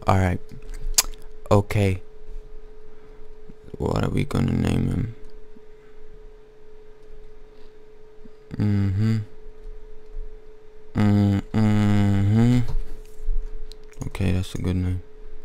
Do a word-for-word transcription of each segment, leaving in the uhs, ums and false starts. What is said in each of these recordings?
Alright. Okay. What are we gonna name him? Mm-hmm. Mm-hmm. Okay, that's a good name.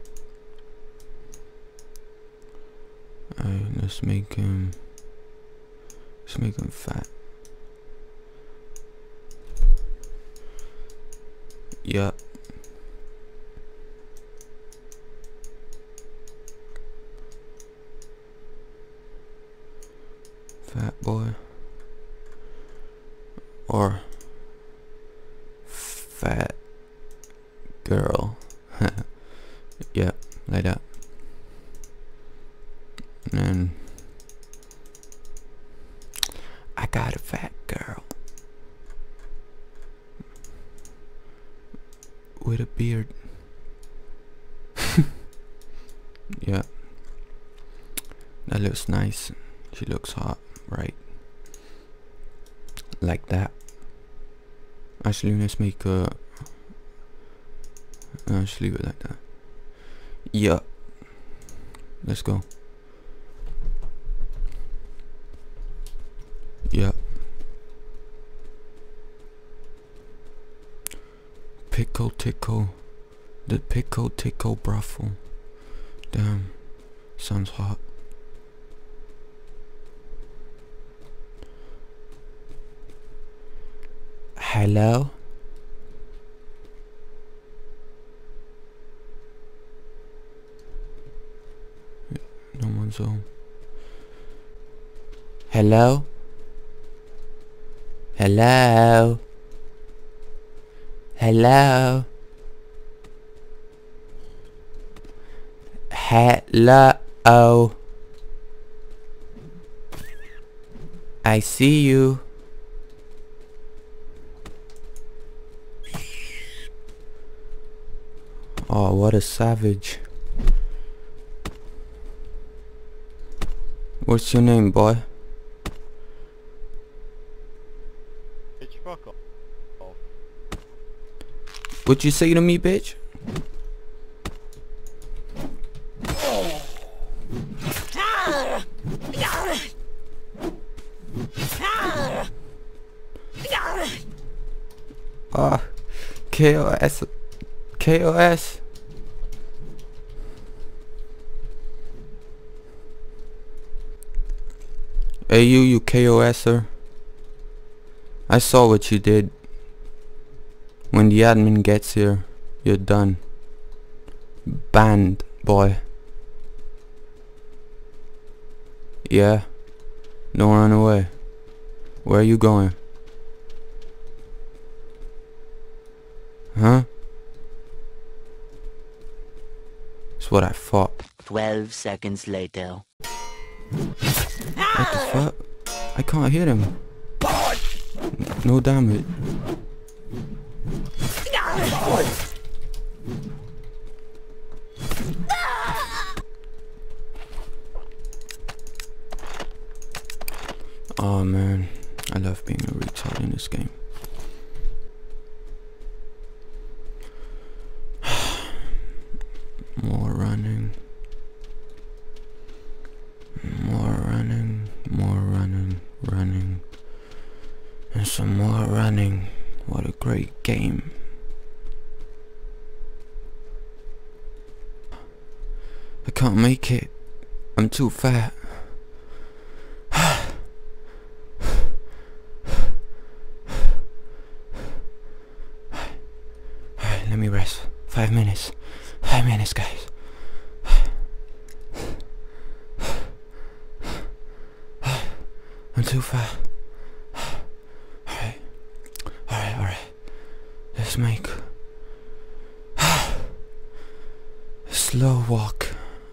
Alright, let's make him let's make him fat. Yup. Fat boy. Or fat girl. Yep, like that. And I got a fat girl with a beard. Yeah, that looks nice. She looks hot, right? Like that. Actually, let's make a uh, just leave it like that. Yeah, let's go. Yeah. Pickle tickle. The pickle tickle brothel. Damn. Sounds hot. Hello? No one's home. Hello? Hello? Hello? Hello? I see you. Oh, what a savage. What's your name, boy? Bitch, fuck off. What'd you say to me, bitch? Ah, K O S. K O S. Hey you, you K O S-er. I saw what you did. When the admin gets here, you're done. Banned, boy. Yeah. Don't run away. Where are you going? Huh? That's what I thought. Twelve seconds later. What the fuck? I can't hit him. No damage. Oh man, I love being a retard in this game. More running. More running, more running, running. And some more running. What a great game. I can't make it. I'm too fat. Alright, let me rest. Five minutes. Five minutes, guys. I'm too fat. Alright. Alright, alright. Let's make a slow walk.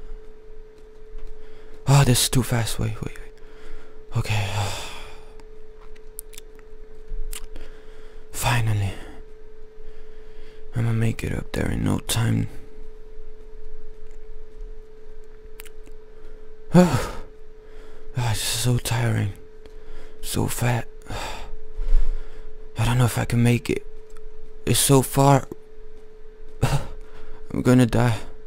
Oh, this is too fast. Wait, wait, wait. Okay. Finally. I'm gonna make it up there in no time. Oh, it's so tiring. So fat. I don't know if I can make it. It's so far. I'm gonna die.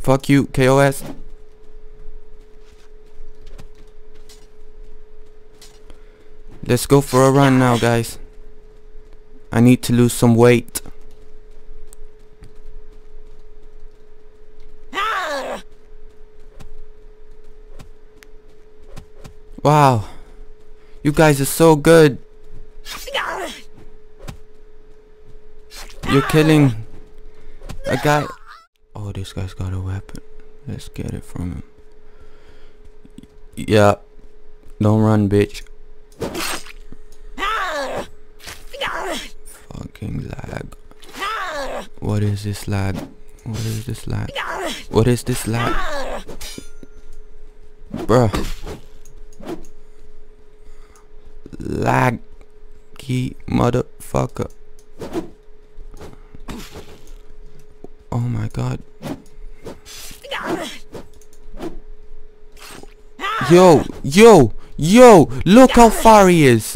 Fuck you, K O S. Let's go for a run now, guys. I need to lose some weight. Wow. You guys are so good. You're killing a guy. Oh, this guy's got a weapon. Let's get it from him. Yeah. Don't run, bitch. Fucking lag. What is this lag? What is this lag? What is this lag? Bruh. Laggy motherfucker. Oh my god. Yo, yo, yo, look how far he is.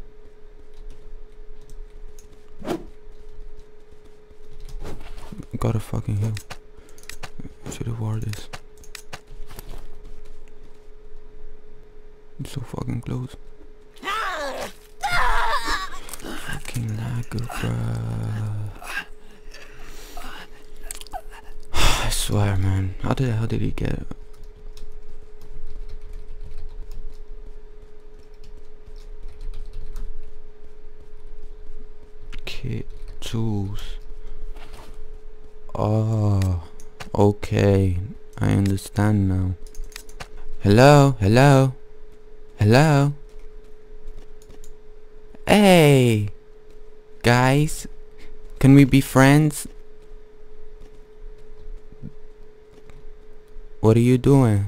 Gotta fucking heal. I should have wore this. I'm so fucking close. Fucking lagger, bruh. I swear, man. How did how did he get it? Kit tools. Oh, okay. I understand now. Hello, hello, hello. Hey, guys, can we be friends? What are you doing?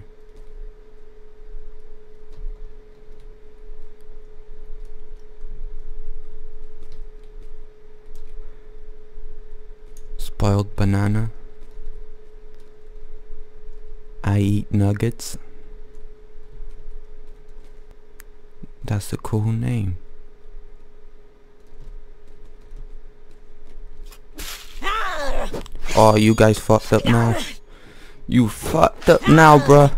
Spoiled banana. I eat nuggets. That's a cool name. Oh, you guys fucked up now. You fucked up now, bruh.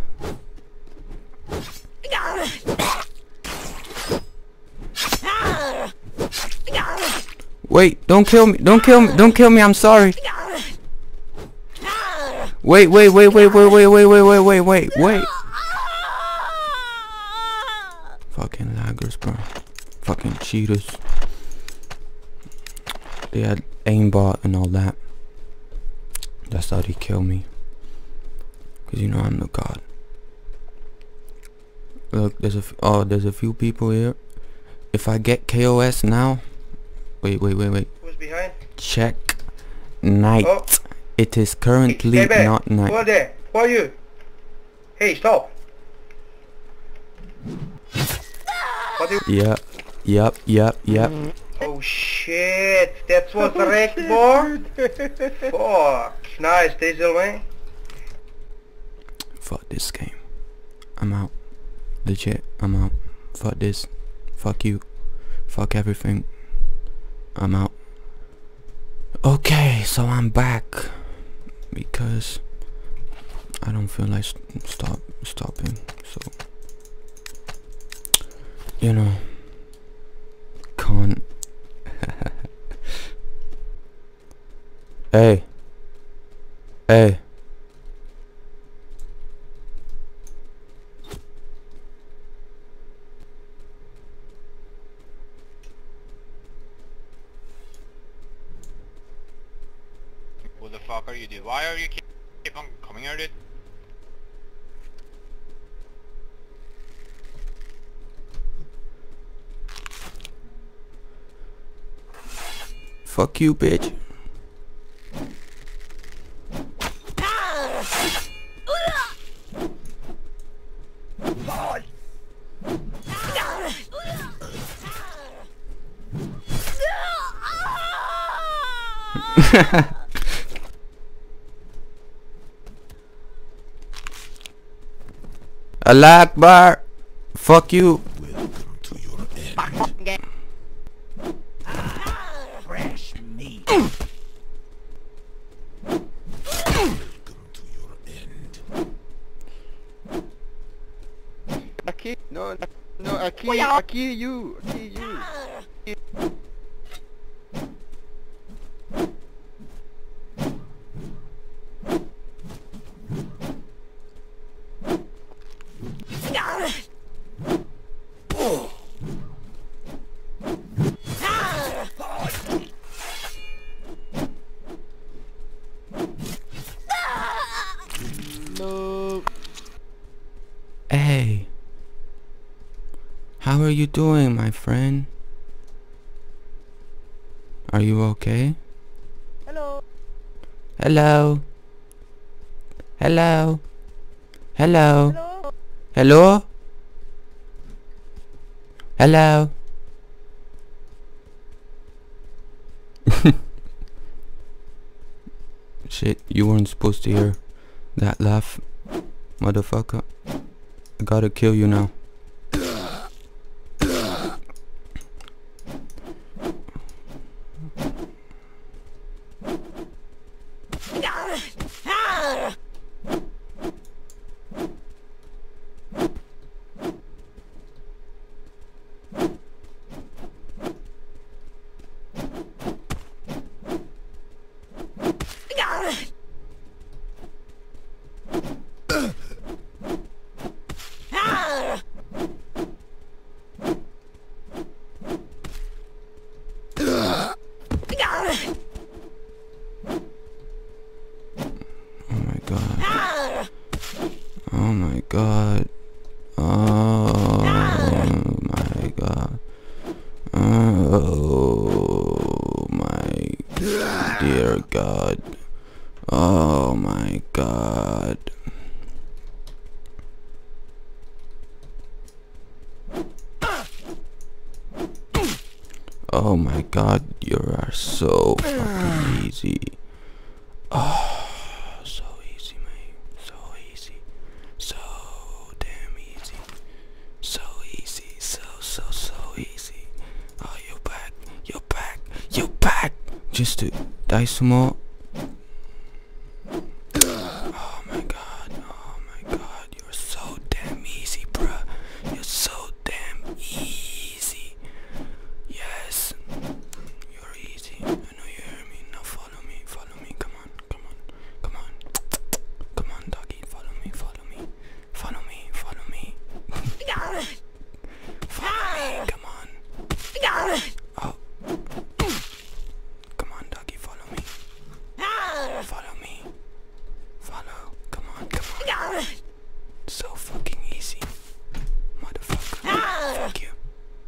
Wait, don't kill me. Don't kill me. Don't kill me. I'm sorry. Wait, wait, wait, wait, wait, wait, wait, wait, wait, wait, wait, wait. Fucking laggers, bro. Fucking cheaters. They had aimbot and all that. That's how they kill me. Cause you know I'm the god. Look, there's a f oh, there's a few people here. If I get K O S now, wait, wait, wait, wait. Who's behind? Check night. Oh. It is currently Hey, hey, not night. Who are there? Who are you? Hey, stop! What do you? Yep, yep, yep, yep. Oh shit! That was the wrecked board. Fuck! Nice, Diesel man. Fuck this game. I'm out. Legit, I'm out. Fuck this. Fuck you. Fuck everything. I'm out. Okay, so I'm back because I don't feel like st stop stopping. So you know, can't. Hey, hey. What the fuck are you doing? Why are you keep, keep on coming at it? Fuck you, bitch. Allah Akbar. Fuck you. Welcome to your end. Fresh meat. Welcome to your I kill you, I kill you, I kill you. No. Hey. How are you doing, my friend? Are you okay? Hello. Hello? Hello? Hello? Hello. Hello? Hello? Shit, you weren't supposed to hear that laugh, motherfucker. I gotta kill you now. Oh my god. Oh my god. Oh my dear god. Oh my god. Oh my god, you are so fucking easy. Oh, so easy, mate. So easy. So damn easy. So easy. So, so, so easy. Oh, you're back. You're back. You're back. Just to die some more. Oh my god. Oh my god. You're so damn easy, bruh. You're so damn easy. Yes. You're easy. I know you hear me. Now follow me. Follow me. Come on. Come on. Come on. Come on, doggy. Follow me. Follow me. Follow me. Follow me. Follow me. Come on. Oh. Come on, doggy. Follow me. Follow me. Follow. Come on. Come on. So fucking easy. Motherfucker. Fuck you.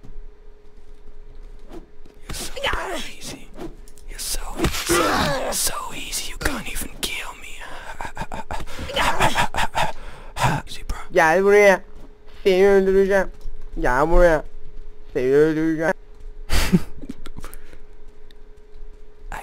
You're so damn easy. You're so easy. So easy. You can't even kill me. Easy, bro. Gel buraya. Seni öldüreceğim. Gel buraya. Seni öldüreceğim. I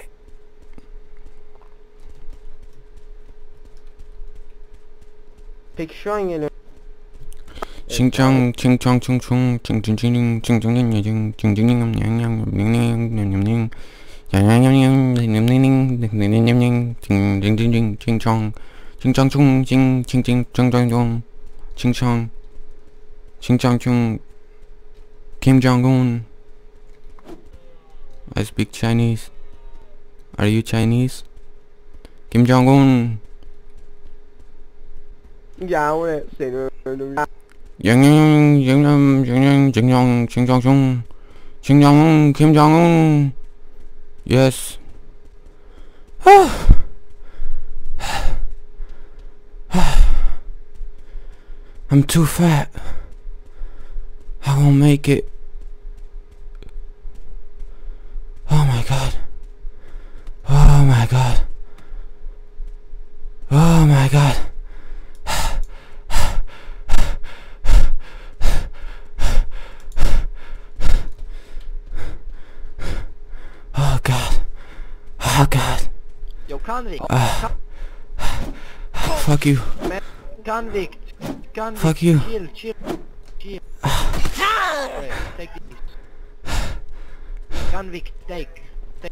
Peki şu an geliyor. Ching chong ching chong chung chung ching ching ching ching ching ching ching ching ching ching yang yang ning ning ning ning ning yang yang yang yang ning ning ning ning ning ning ning ning ching ching ching ching ching chong ching chong chung ching ching ching chong chong chong ching chong ching chong chung Kim Jong Un. I speak Chinese. Are you Chinese? Kim Jong Un. Gel buraya. Seni öldüreceğim. Yang yang yang yang yang yang ching chong ching chong chung ching Jong Un Kim Jong Un. Yes. I'm too fat. I won't make it. Oh my god. Oh my god. Oh my god. Oh god. Oh god. Yo convict. Uh, fuck you. Convict. Convict. Fuck you. Chill, chill, chill. Right, take this. Convict, take. Take.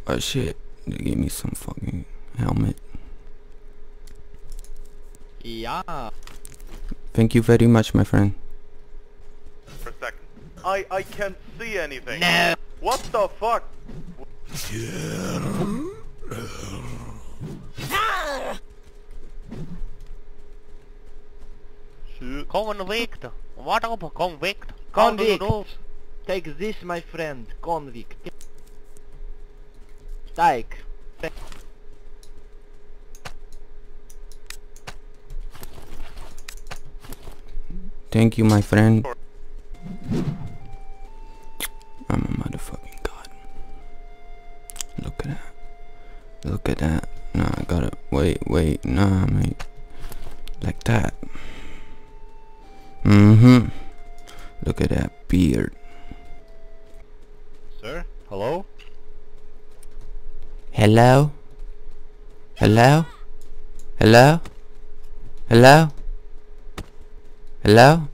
Oh shit, they gave me some fucking helmet. Yeah. Thank you very much, my friend. For a second. I I can't see anything. No. What the fuck? Shit. Convict. What up, convict? How do you do? Convict. Take this, my friend. Convict. Take. Thank you, my friend. I'm a motherfucking god. Look at that. Look at that. Nah, I gotta wait, wait, nah, mate. Like that. Mm-hmm. Look at that beard. Sir? Hello? Hello? Hello? Hello? Hello? Hello?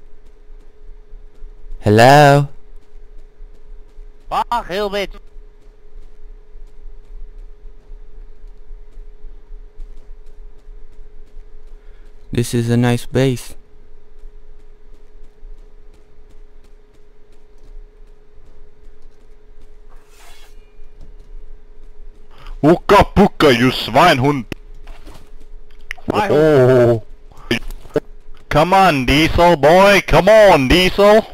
Hello? Fuck you, bitch. This is a nice base. Uka puka, you Schweinhund! Oh! Come on, Diesel boy! Come on, Diesel!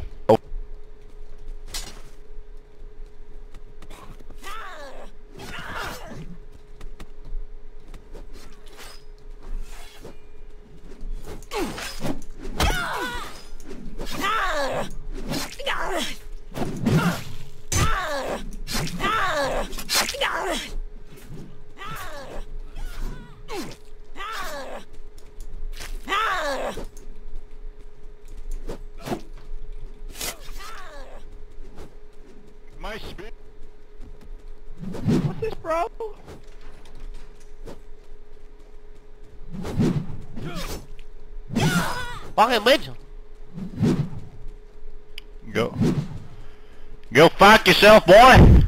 My speed. What's this, bro? Fucking bitch. Go. Go fuck yourself, boy!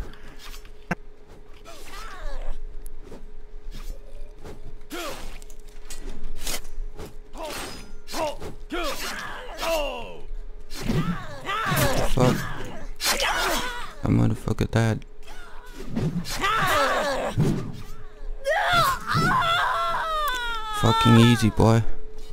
Fuck. That motherfucker died. Fucking easy, boy.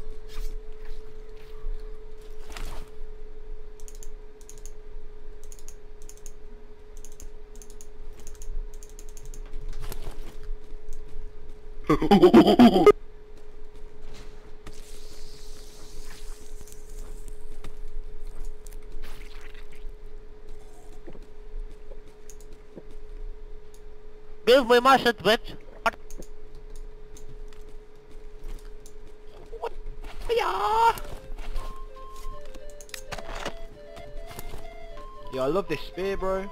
Give me my shit, bitch. Yeah. Yo, I love this spear, bro.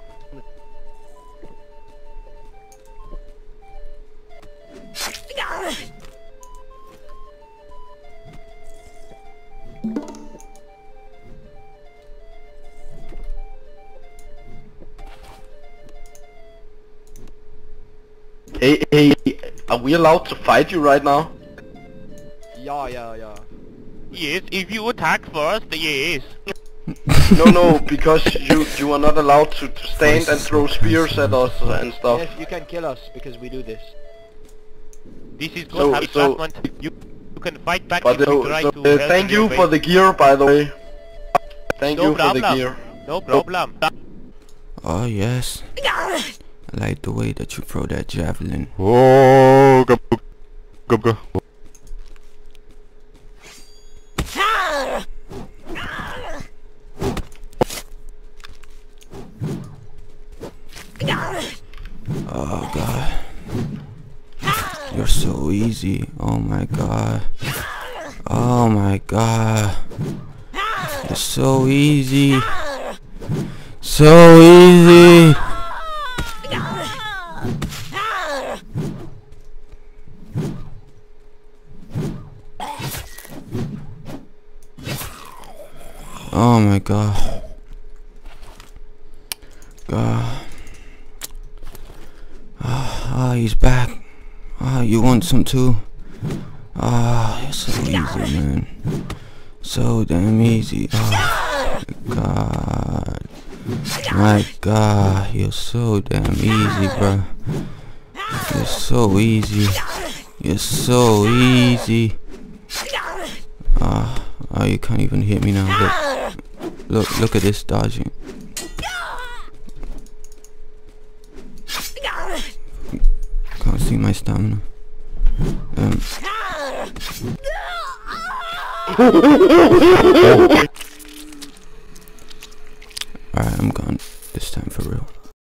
Hey, hey, are we allowed to fight you right now? Yeah, yeah, yeah. Yes, if you attack first, yes. No, no, because you you are not allowed to, to stand and throw spears at us and stuff. Yes, you can kill us because we do this. This is So- good so- harassment. You, you can fight back But if you uh, try so, to uh, help thank in your you for way. the gear, by the way. Thank No you for the problem. gear. No problem. Oh yes. I like the way that you throw that javelin. Oh, go, go, go. Oh god. You're so easy. Oh my god. Oh my god. You're so easy. So easy. Oh my god. God. Ah. he's back. Ah, you want some too? Ah, you're so easy, man. So damn easy. Oh, my God. My God, you're so damn easy, bro. You're so easy. You're so easy. Ah, oh, you can't even hit me now. Look, look, look at this dodging. Can't see my stamina. Um. Alright, I'm gone this time for real.